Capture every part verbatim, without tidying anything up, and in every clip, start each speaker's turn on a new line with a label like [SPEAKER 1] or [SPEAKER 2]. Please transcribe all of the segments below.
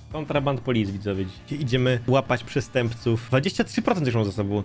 [SPEAKER 1] Kontraband policji, widzowie. Dzisiaj idziemy łapać przestępców. dwadzieścia trzy procent już mam za sobą.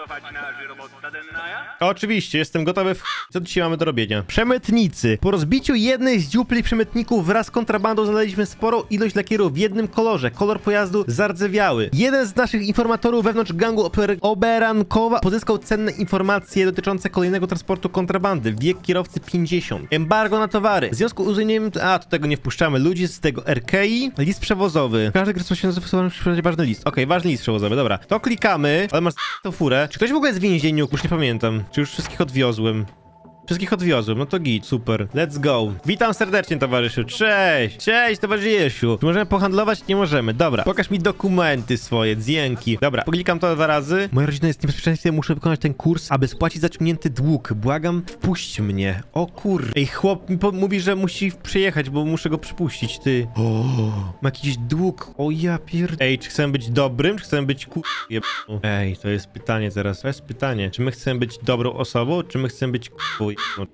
[SPEAKER 1] Oczywiście, jestem gotowy w... Co dzisiaj mamy do robienia? Przemytnicy. Po rozbiciu jednej z dziupli przemytników wraz z kontrabandą znaleźliśmy sporą ilość lakierów w jednym kolorze. Kolor pojazdu zardzewiały. Jeden z naszych informatorów wewnątrz gangu oper... Oberankowa pozyskał cenne informacje dotyczące kolejnego transportu kontrabandy. Wiek kierowcy pięćdziesiąt. Embargo na towary. W związku z uznaniem... A, to tego nie wpuszczamy. Ludzi z tego R K I. List przewozowy. Każdy kierowca się nazywa ważny list. Okej, okay, ważny list przewozowy, dobra. To klikamy, ale masz tą furę. Czy ktoś w ogóle jest w więzieniu? Już nie pamiętam. Czy już wszystkich odwiozłem? Wszystkich odwiozłem, no to git, super. Let's go. Witam serdecznie, towarzyszu. Cześć! Cześć, towarzyszu. Czy możemy pohandlować? Nie możemy. Dobra, pokaż mi dokumenty swoje, dzięki. Dobra, poklikam to dwa razy. Moja rodzina jest w niebezpieczeństwie, muszę wykonać ten kurs, aby spłacić zaciągnięty dług. Błagam, wpuść mnie. O kur... Ej, chłop mi mówi, że musi przyjechać, bo muszę go przypuścić, ty. O, ma jakiś dług. O ja pierd... Ej, czy chcemy być dobrym, czy chcemy być kur... Ej, to jest pytanie teraz. To jest pytanie. Czy my chcemy być dobrą osobą, czy my chcemy być kur... No.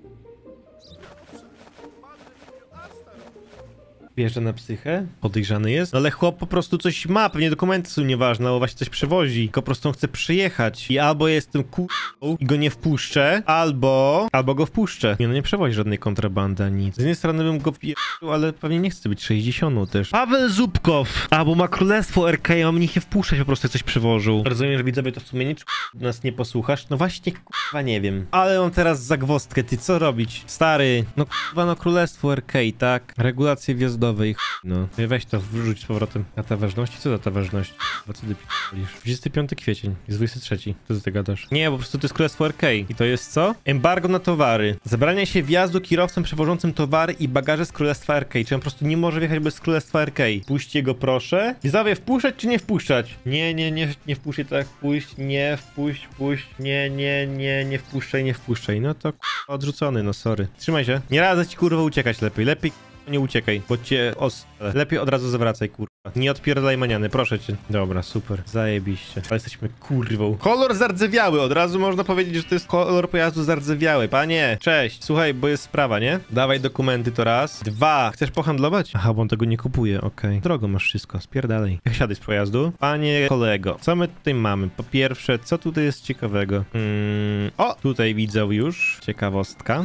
[SPEAKER 1] Wjeżdża na psychę? Podejrzany jest? No ale chłop po prostu coś ma, pewnie dokumenty są nieważne, albo właśnie coś przewozi, tylko po prostu on chce przyjechać i albo jestem k***ą i go nie wpuszczę, albo... albo go wpuszczę. Nie, no nie przewozi żadnej kontrabandy, nic. Z jednej strony bym go wjechał, ale pewnie nie chcę być sześćdziesiąt też. Paweł Zubkow! A, bo ma królestwo R K, mam nich nie wpuszczać, po prostu coś przewożył. Rozumiem, że widzowie to sumienie, czy nas nie posłuchasz? No właśnie, k***a, nie wiem. Ale mam teraz zagwozdkę, ty co robić? Stary, no k***a, no królestwo R K, tak? Regulacje wjazdowe. No, weź to, wrzuć z powrotem. Data ważności? Co data ważności? Co ty p***lisz? dwudziesty piąty kwiecień, jest dwudziesty trzeci. Co ty gadasz? Nie, po prostu to jest królestwo R K. I to jest co? Embargo na towary. Zabrania się wjazdu kierowcom przewożącym towary i bagaże z królestwa R K. Czy on po prostu nie może wjechać bez królestwa R K? Puśćcie go, proszę. Widzowie, wpuszczać czy nie wpuszczać? Nie, nie, nie, nie wpuszczaj, tak, wpuść, nie, wpuść, wpuść, nie, nie, nie, nie wpuszczaj, nie wpuszczaj. No to k***a, odrzucony, no sorry. Trzymaj się. Nie radzę ci kurwa uciekać lepiej, lepiej nie uciekaj, bo cię os... Lepiej od razu zwracaj, kurwa. Nie odpierdalaj maniany, proszę cię. Dobra, super, zajebiście. Ale jesteśmy kurwą. Kolor zardzewiały, od razu można powiedzieć, że to jest kolor pojazdu zardzewiały. Panie, cześć. Słuchaj, bo jest sprawa, nie? Dawaj dokumenty to raz. Dwa. Chcesz pohandlować? Aha, bo on tego nie kupuje, okej. Okay. Drogo masz wszystko, spierdalej. Siadaj z pojazdu. Panie kolego, co my tutaj mamy? Po pierwsze, co tutaj jest ciekawego? Hmm... O, tutaj widzę już. Ciekawostka.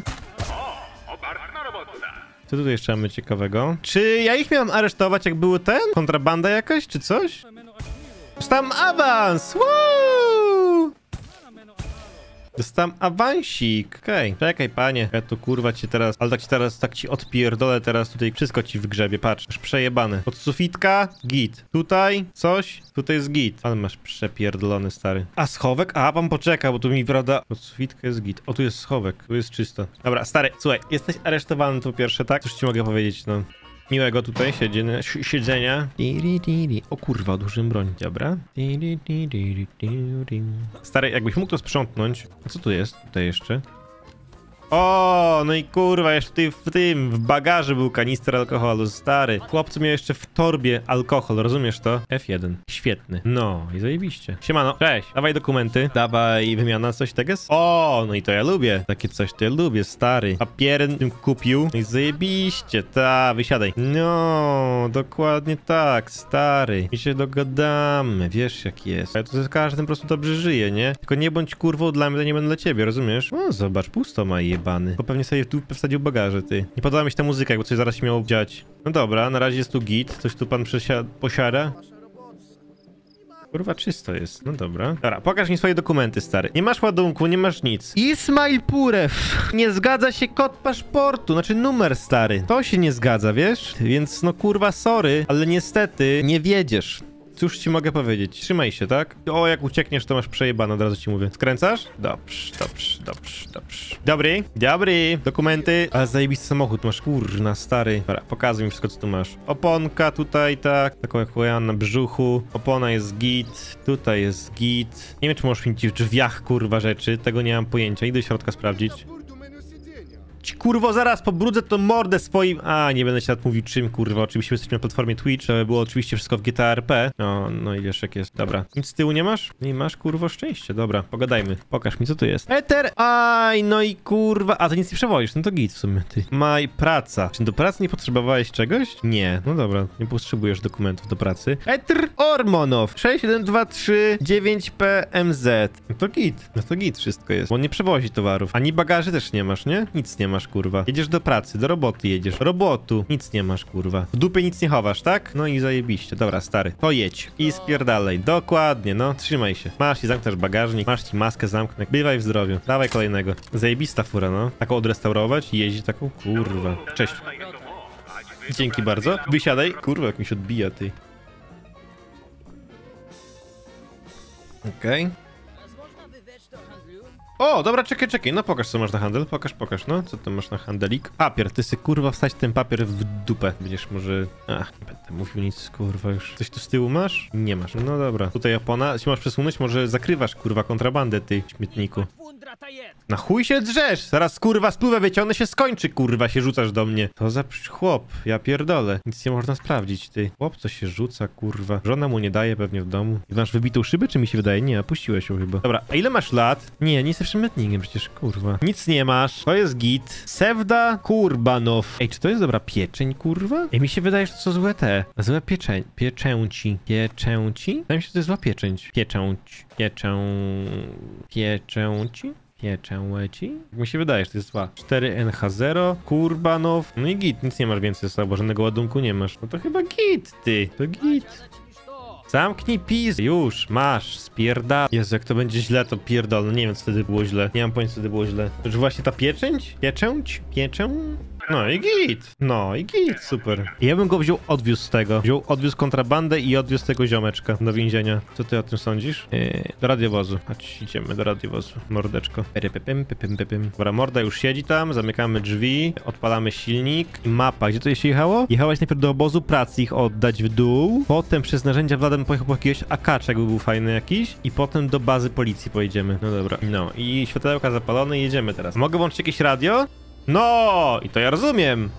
[SPEAKER 1] Co tutaj jeszcze mamy ciekawego? Czy ja ich miałem aresztować, jak był ten? Kontrabanda jakaś, czy coś? Dostałem awans! Woo! Dostałem awansik. Okej, okay. Czekaj, panie. Ja tu kurwa cię teraz... Ale tak ci teraz, tak ci odpierdolę teraz tutaj. Wszystko ci w grzebie, patrz. Masz przejebane. Od sufitka, git. Tutaj coś, tutaj jest git. Ale masz przepierdolony, stary. A schowek? A, pan poczeka, bo tu mi, prawda... Od sufitka jest git. O, tu jest schowek. Tu jest czysto. Dobra, stary, słuchaj. Jesteś aresztowany to po pierwsze, tak? Cóż ci mogę powiedzieć, no. Miłego tutaj siedzenia. siedzenia. O kurwa, odłożyłem broń. Dobra. Stary, jakbyś mógł to sprzątnąć. A co tu jest? Tutaj jeszcze. O, no i kurwa, jeszcze tutaj w tym, w bagaży był kanister alkoholu, stary. Chłopcu miał jeszcze w torbie alkohol, rozumiesz to? F jeden. Świetny. No, i zajebiście. Siemano, cześć. Dawaj dokumenty. Dawaj wymiana, coś teges. O, no i to ja lubię. Takie coś to ja lubię, stary. Papierem tym kupił. No i zajebiście, ta, wysiadaj. No, dokładnie tak, stary. I się dogadamy, wiesz jak jest. Ja to z każdym po prostu dobrze żyje, nie? Tylko nie bądź kurwą dla mnie, to nie będę dla ciebie, rozumiesz? O, zobacz, pusto ma je. Jebany. Bo pewnie sobie tu wsadził bagaże, ty. Nie podoba mi się ta muzyka, jakby coś zaraz się miało dziać. No dobra, na razie jest tu git. Coś tu pan posiada. Kurwa, czysto jest. No dobra. Dobra, pokaż mi swoje dokumenty, stary. Nie masz ładunku, nie masz nic. Ismail Purew. Nie zgadza się kod paszportu, znaczy numer, stary. To się nie zgadza, wiesz? Więc no kurwa, sorry, ale niestety nie wiedziesz. Cóż ci mogę powiedzieć? Trzymaj się, tak? O, jak uciekniesz, to masz przejebane, od razu ci mówię. Skręcasz? Dobrze, dobrze, dobrze, dobrze. Dobry, dobry. Dokumenty. Ale zajebisty samochód masz, kurna, stary. Dobra, pokazuj mi wszystko, co tu masz. Oponka tutaj, tak. Taką jak ja na brzuchu. Opona jest git. Tutaj jest git. Nie wiem, czy możesz mi w drzwiach, kurwa, rzeczy. Tego nie mam pojęcia. Idę do środka sprawdzić. ci, kurwo, zaraz pobrudzę tą mordę swoim... A, nie będę się nawet mówił czym, kurwa. Oczywiście jesteśmy na platformie Twitch, to było oczywiście wszystko w G T A R P. No, no i wiesz jak jest. Dobra. Nic z tyłu nie masz? Nie masz, kurwo, szczęście. Dobra, pogadajmy. Pokaż mi, co tu jest. Eter! Aj, no i kurwa... A, to nic nie przewozisz, no to git w sumie, ty. Maj, praca. Czy do pracy nie potrzebowałeś czegoś? Nie. No dobra, nie potrzebujesz dokumentów do pracy. Etr Ormonow sześć jeden dwa trzy dziewięć P M Z. No to git. No to git wszystko jest. Bo on nie przewozi towarów. Ani bagaży też nie masz, nie? Nic nie masz, kurwa. Jedziesz do pracy, do roboty jedziesz. Robotu. Nic nie masz, kurwa. W dupie nic nie chowasz, tak? No i zajebiście. Dobra, stary. To jedź. I spierdalej. Dokładnie, no. Trzymaj się. Masz i zamknąć bagażnik. Masz ci maskę zamknąć. Bywaj w zdrowiu. Dawaj kolejnego. Zajebista fura, no. Taką odrestaurować i jeździ taką, kurwa. Cześć. Dzięki bardzo. Wysiadaj. Kurwa, jak mi się odbija, ty. Okej. Okay. O, dobra, czekaj, czekaj. No pokaż, co masz na handel. Pokaż, pokaż, no. Co tam masz na handelik? Papier. Ty sy, kurwa, wstać ten papier w dupę. Będziesz może... Ach, nie będę mówił nic, kurwa, już. Coś tu z tyłu masz? Nie masz. No dobra. Tutaj opona. Się masz przesunąć? Może zakrywasz, kurwa, kontrabandę, ty, śmietniku. Na chuj się drzesz! Zaraz, kurwa, spływę wyciągnę, się skończy, kurwa, się rzucasz do mnie. To za chłop, ja pierdolę. Nic nie można sprawdzić, ty. Chłop, co się rzuca, kurwa. Żona mu nie daje pewnie w domu. I masz wybitą szybę, czy mi się wydaje? Nie, puściłeś ją chyba. Dobra, a ile masz lat? Nie, nie jesteś przemytnikiem przecież, kurwa. Nic nie masz. To jest git. Sevda Kurbanow. Ej, czy to jest dobra pieczeń, kurwa? Ej, mi się wydaje, że to są złe te. Złe pieczeń. Pieczęci. Pieczęci? Wydaje mi się, że to jest zła pieczęć. Pieczęć. Pieczę... Pieczęci? Pieczęci? Mi się wydaje, że to jest zła. cztery N H zero, Kurbanow. No i git, nic nie masz więcej ze sobą, żadnego ładunku nie masz. No to chyba git, ty. To git. Zamknij pis. Już, masz, spierdal. Jezu, jak to będzie źle, to pierdol. No nie wiem, co wtedy było źle. Nie mam pojęcia, co wtedy było źle. To już właśnie ta pieczęć? Pieczęć? Pieczę? No i git. No i git, super. Ja bym go wziął, odwiózł z tego. Wziął, odwiózł kontrabandę i odwiózł tego ziomeczka do więzienia. Co ty o tym sądzisz? Yy, do radiowozu. Chodź, idziemy do radiowozu. Mordeczko. Pypym, pypym, pypym. Dobra, morda już siedzi tam, zamykamy drzwi, odpalamy silnik. I mapa. Gdzie to jeszcze jechało? Jechałaś najpierw do obozu pracy ich oddać w dół, potem przez narzędzia Wladem pojechał po jakiegoś akaczek, by był fajny jakiś, i potem do bazy policji pojedziemy. No dobra. No i światełka zapalone i jedziemy teraz. Mogę włączyć jakieś radio? No! I to ja rozumiem.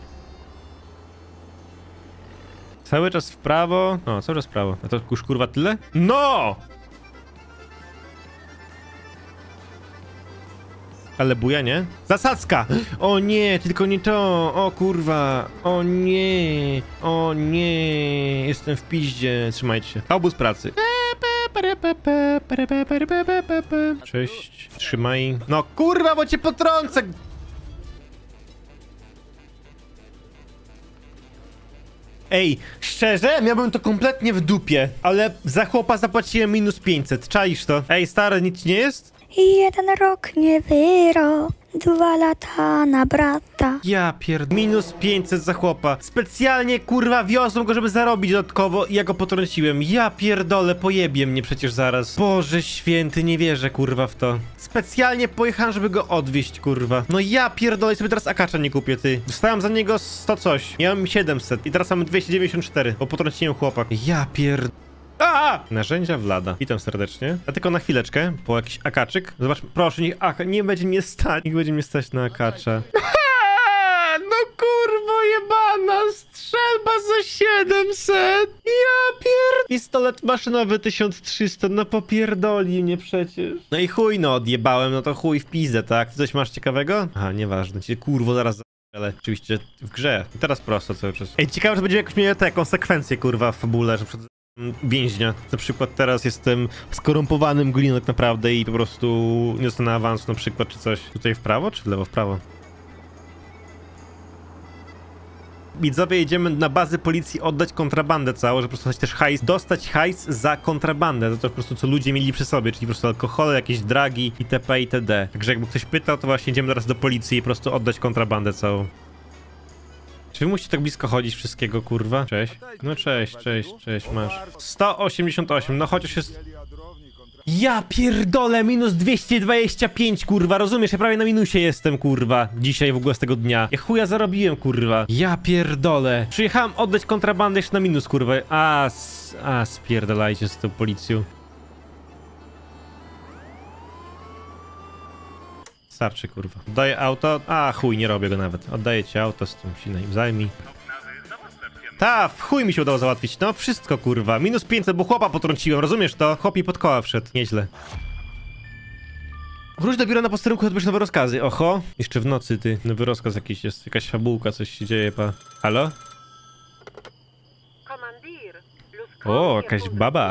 [SPEAKER 1] Cały czas w prawo. No, cały czas w prawo. A to już kurwa tyle? No! Ale buja, nie? Zasadzka! O nie, tylko nie to! O kurwa! O nie! O nie! Jestem w piździe. Trzymajcie się. Obóz pracy. Cześć. Trzymaj. No kurwa, bo cię potrącę! Ej, szczerze? Miałbym to kompletnie w dupie, ale za chłopa zapłaciłem minus pięćset. Czaisz to? Ej, stary, nic nie jest?
[SPEAKER 2] Jeden rok nie wyrok, dwa lata na brata.
[SPEAKER 1] Ja pierd... Minus pięćset za chłopa. Specjalnie, kurwa, wiozłem go, żeby zarobić dodatkowo i ja go potrąciłem. Ja pierdolę, pojebie mnie przecież zaraz. Boże święty, nie wierzę, kurwa, w to. Specjalnie pojechałem, żeby go odwieźć, kurwa. No ja pierdolę, sobie teraz akacza nie kupię, ty. Dostałem za niego sto coś. Miałem siedemset i teraz mamy dwieście dziewięćdziesiąt cztery, bo potrąciłem chłopa. Ja pierd... A! Narzędzia Vlada. Witam serdecznie. A tylko na chwileczkę, po jakiś akaczyk. Zobacz, proszę, niech, ach, nie będzie mnie stać. Niech będzie mnie stać na akacza. No kurwo jebana, strzelba za siedemset. Ja pierd... Pistolet maszynowy tysiąc trzysta, no popierdoli mnie przecież. No i chuj, no odjebałem, no to chuj w pizdę, tak? Ty coś masz ciekawego? Aha, nieważne, cię kurwo zaraz... Ale oczywiście w grze. I teraz prosto cały czas. Ej, ciekawe, że będziemy jakoś mieli te konsekwencje, kurwa, w fabule, że przed... więźnia. Na przykład teraz jestem skorumpowanym gliną tak naprawdę i po prostu nie dostanę awansu na przykład, czy coś. Tutaj w prawo, czy w lewo? W prawo. Widzowie, jedziemy na bazę policji oddać kontrabandę całą, żeby po prostu dostać też hajs, dostać hajs za kontrabandę, za to po prostu co ludzie mieli przy sobie, czyli po prostu alkohole, jakieś dragi itp. itd. Także jakby ktoś pytał, to właśnie jedziemy teraz do policji i po prostu oddać kontrabandę całą. Czy wy musicie tak blisko chodzić wszystkiego, kurwa? Cześć. No cześć, cześć, cześć, masz. sto osiemdziesiąt osiem, no chociaż jest... Ja pierdolę, minus dwieście dwadzieścia pięć, kurwa, rozumiesz? Ja prawie na minusie jestem, kurwa, dzisiaj w ogóle z tego dnia. Ja chuja zarobiłem, kurwa. Ja pierdolę. Przyjechałem oddać kontrabandę jeszcze na minus, kurwa. A, a spierdolajcie z tą policją. Starczy, kurwa. Oddaję auto. A, chuj, nie robię go nawet. Oddaję ci auto, z tym się nim zajmij. Ta, w chuj mi się udało załatwić. No, wszystko, kurwa. Minus pięćset, bo chłopa potrąciłem, rozumiesz to? Chłop mi pod koła wszedł. Nieźle. Wróć do biura na posterunku, odbierz nowe rozkazy. Oho. Jeszcze w nocy, ty. Nowy rozkaz jakiś jest. Jakaś fabułka, coś się dzieje, pa. Halo? O, jakaś baba.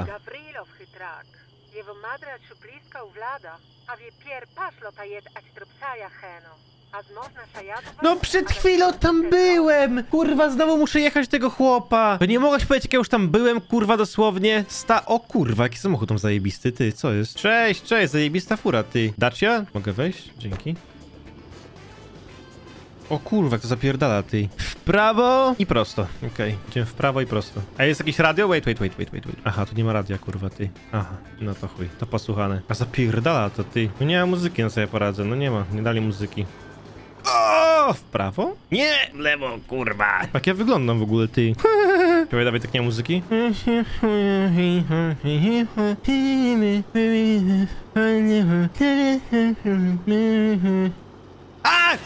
[SPEAKER 1] No przed chwilą tam byłem! Kurwa, znowu muszę jechać do tego chłopa! To nie mogłaś powiedzieć, jak ja już tam byłem, kurwa, dosłownie? Sta... O kurwa, jaki samochód tam zajebisty, ty, co jest? Cześć, cześć, zajebista fura, ty. Dacia? Mogę wejść? Dzięki. O kurwa, jak to zapierdala, ty. W prawo i prosto. Okej, okay. Idziemy w prawo i prosto. A jest jakieś radio? Wait, wait, wait, wait, wait, wait. Aha, tu nie ma radia, kurwa, ty. Aha, no to chuj, to posłuchane. A zapierdala to, ty. No nie ma muzyki, na co ja poradzę, no nie ma, nie dali muzyki. O, w prawo? Nie, w lewo, kurwa. Jak ja wyglądam w ogóle, ty? Dawaj, dawaj, tak nie ma muzyki. A!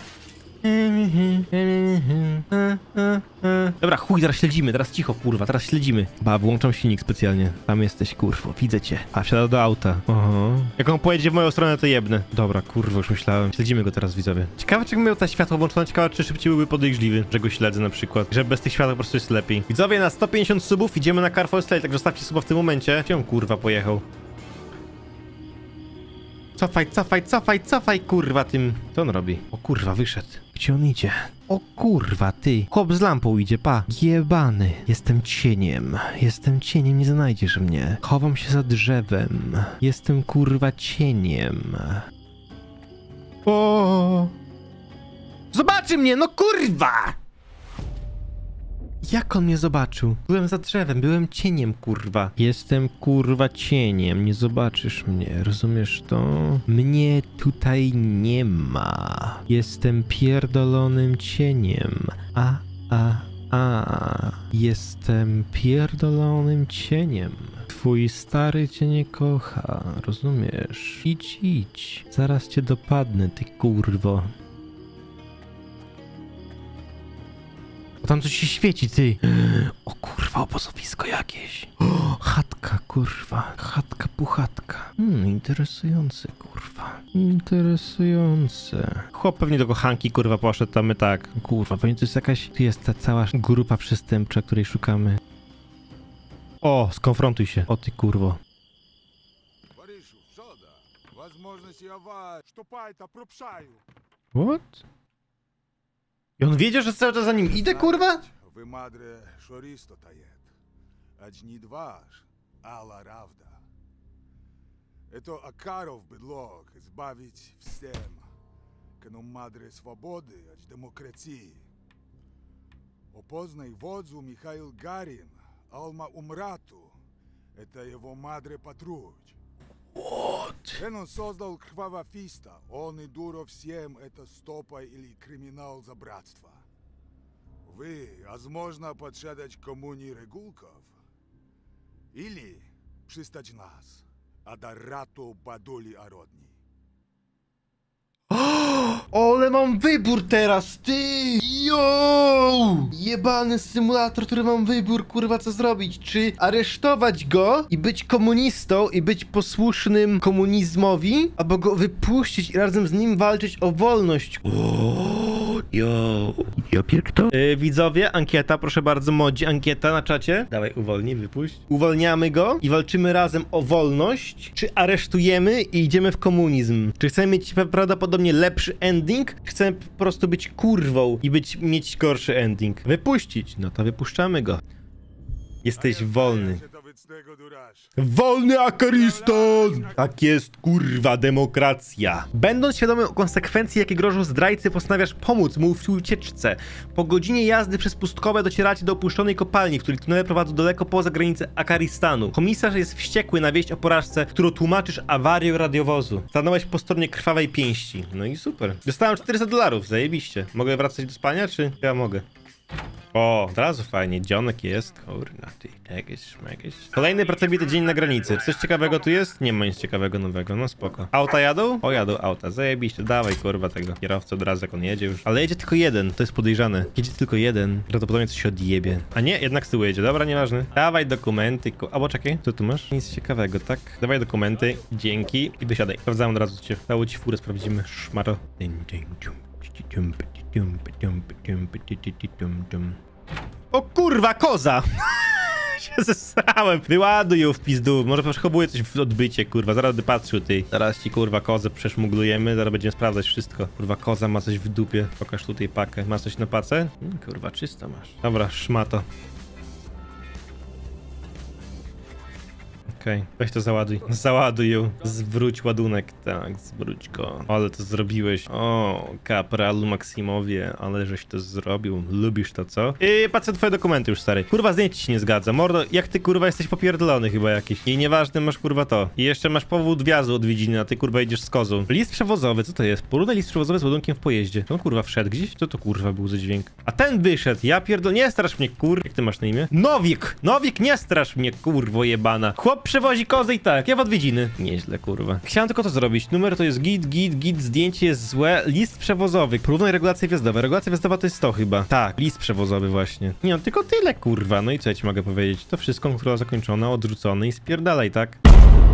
[SPEAKER 1] Dobra, chuj, teraz śledzimy, teraz cicho, kurwa, teraz śledzimy. Ba, włączam silnik specjalnie. Tam jesteś, kurwo, widzę cię. A, wsiada do auta. Oho. Jak on pojedzie w moją stronę, to jebnę. Dobra, kurwa, już myślałem. Śledzimy go teraz, widzowie. Ciekawe, czy miał te światło włączone, ciekawe, czy szybciej byłby podejrzliwy, że go śledzę na przykład. Że bez tych światła po prostu jest lepiej. Widzowie, na sto pięćdziesiąt subów idziemy na Car for Sale, także zostawcie suba w tym momencie. Gdzie on, kurwa, pojechał? Cofaj, cofaj, cofaj, cofaj, kurwa, tym... Co on robi? O kurwa, wyszedł. Gdzie on idzie? O kurwa, ty. Chłop z lampą idzie, pa. Jebany. Jestem cieniem. Jestem cieniem, nie znajdziesz mnie. Chowam się za drzewem. Jestem, kurwa, cieniem. O. Zobaczy mnie, no kurwa! Jak on mnie zobaczył? Byłem za drzewem, byłem cieniem, kurwa. Jestem, kurwa, cieniem, nie zobaczysz mnie, rozumiesz to? Mnie tutaj nie ma. Jestem pierdolonym cieniem. A, a, a. Jestem pierdolonym cieniem. Twój stary cię nie kocha, rozumiesz? Idź, idź. Zaraz cię dopadnę, ty kurwo. O, tam coś się świeci, ty. O kurwa, obozowisko jakieś. O, chatka, kurwa. Chatka, puchatka. Hmm, interesujące, kurwa. Interesujące. Chłop pewnie do kochanki, kurwa, poszedł, tam my tak. Kurwa, pewnie to jest jakaś... Tu jest ta cała grupa przestępcza, której szukamy. O, skonfrontuj się. O ty, kurwo. What? I on wiedział, że cały czas za nim idę, kurwa?
[SPEAKER 3] Wy madre szoristo tajet. Одни дваж, ала равда. Это Акаров бедлог избавить всем. Кану madre свободы от демократии. Опознай водзу Михаил Гарин, Алма Умрату. Это его madre патруль.
[SPEAKER 1] What?
[SPEAKER 3] Он создал кровавофиста. Он и дуро всем это стопа или криминал за братство. Вы, возможно, подшедать коммуни регулков? Или пристать нас, а до рату бадули ородни.
[SPEAKER 1] Ale mam wybór teraz, ty! Yo! Jebany symulator, który mam wybór, kurwa, co zrobić? Czy aresztować go i być komunistą i być posłusznym komunizmowi? Albo go wypuścić i razem z nim walczyć o wolność? O, yo! Ja pierdolę. Yy, widzowie, ankieta, proszę bardzo, modzi, ankieta na czacie. Dawaj, uwolnij, wypuść. Uwolniamy go i walczymy razem o wolność? Czy aresztujemy i idziemy w komunizm? Czy chcemy mieć prawdopodobnie lepszy ending? Czy chcemy po prostu być kurwą i być, mieć gorszy ending? Wypuścić. No to wypuszczamy go. Jesteś wolny. Wolny Akaristan! Tak jest, kurwa, demokracja. Będąc świadomym konsekwencji, jakie grożą zdrajcy, postanawiasz pomóc mu w ucieczce. Po godzinie jazdy przez pustkowe docieracie do opuszczonej kopalni, w której tunele prowadzą daleko poza granicę Akaristanu. Komisarz jest wściekły na wieść o porażce, którą tłumaczysz awarią radiowozu. Stanąłeś po stronie krwawej pięści. No i super. Dostałem czterysta dolarów, zajebiście. Mogę wracać do spania, czy ja mogę? O, od razu fajnie, dzionek jest. Kurna, ty, jakieś, jakieś. Kolejny pracowity dzień na granicy. Coś ciekawego tu jest? Nie ma nic ciekawego nowego, no spoko. Auta jadą? O, jadą auta, zajebiście, dawaj kurwa tego kierowcę od razu jak on jedzie już. Ale jedzie tylko jeden, to jest podejrzane. Jedzie tylko jeden, prawdopodobnie coś się odjebie. A nie, jednak z tyłu jedzie, dobra, nieważne. Dawaj dokumenty, ku... albo czekaj, co tu masz? Nic ciekawego, tak? Dawaj dokumenty, dzięki i wysiadaj. Sprawdzamy od razu cię. Dało ci furę, sprawdzimy. Szmato. O kurwa, koza! się zesrałem. Wyładuj ją w pizdu. Może przechowuję coś w odbycie, kurwa. Zaraz będę patrzył, ty. Zaraz ci, kurwa, kozę przeszmuglujemy. Zaraz będziemy sprawdzać wszystko. Kurwa, koza ma coś w dupie. Pokaż tutaj pakę. Masz coś na pacę? Hmm, kurwa, czysto masz. Dobra, szmato. Okej, okay. Weź to załaduj. Załaduj ją. Zwróć ładunek. Tak, zwróć go. Ale to zrobiłeś. O, kapralu Maksimowie, ale żeś to zrobił. Lubisz to, co? I patrzę twoje dokumenty już, stary. Kurwa, zdjęcie ci nie zgadza. Mordo, jak ty, kurwa, jesteś popierdolony chyba jakiś. I nieważne, masz, kurwa, to. I jeszcze masz powód wjazdu odwiedziny, a ty, kurwa, idziesz z kozą. List przewozowy, co to jest? Porównaj list przewozowy z ładunkiem w pojeździe. No, kurwa, wszedł gdzieś? Co to, kurwa, był za dźwięk? A ten wyszedł. Ja pierdol... Nie strasz mnie, kur... Jak ty masz na imię? Nowik! Nowik, nie strasz mnie, kurwo jebana. Chłop przewozi kozę i tak, ja w odwiedziny. Nieźle, kurwa. Chciałem tylko to zrobić. Numer to jest git, git, git, zdjęcie jest złe. List przewozowy. Porównaj regulacje wjazdowe. Regulacja wjazdowa to jest to chyba. Tak, list przewozowy właśnie. Nie no, tylko tyle, kurwa. No i co ja ci mogę powiedzieć? To wszystko, kontrola zakończona, odrzucony i spierdalaj, tak?